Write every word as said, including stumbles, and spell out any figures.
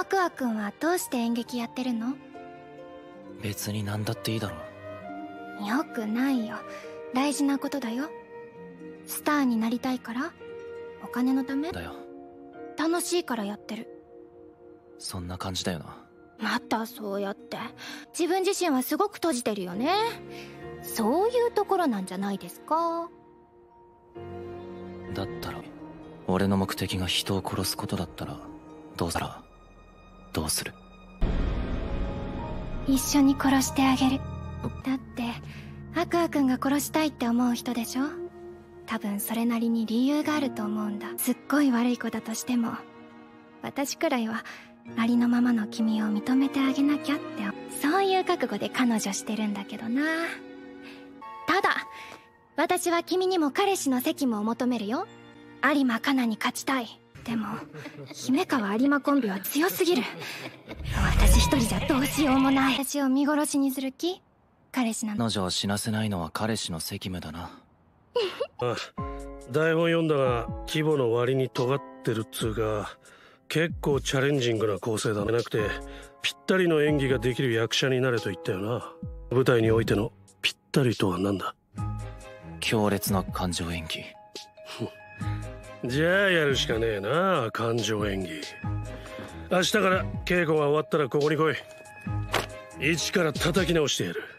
アクア君はどうして演劇やってるの？ 別に何だっていいだろう。よくないよ。大事なことだよ。スターになりたいから？お金のため？ だよ。 楽しいからやってる。 そんな感じだよな。 またそうやって自分自身はすごく閉じてるよね。そういうところなんじゃないですか？ だったら俺の目的が人を殺すことだったらどうしたらどうする？ 一緒に殺してあげる。だってアクア君が殺したいって思う人でしょ。多分それなりに理由があると思うんだ。すっごい悪い子だとしても私くらいはありのままの君を認めてあげなきゃって、そういう覚悟で彼女してるんだけどな。ただ私は君にも彼氏の責務を求めるよ。有馬カナに勝ちたい。でも姫川有馬コンビは強すぎる。私一人じゃどうしようもない。私を見殺しにする気？彼氏なの。 彼女を死なせないのは彼氏の責務だな。 あ、台本読んだが規模の割に尖ってるっつうか、結構チャレンジングな構成だ。なくてぴったりの演技ができる役者になれと言ったよな。舞台においてのぴったりとは何だ？ 強烈な感情演技。 じゃあやるしかねえな、感情演技。明日から稽古が終わったらここに来い。一から叩き直してやる。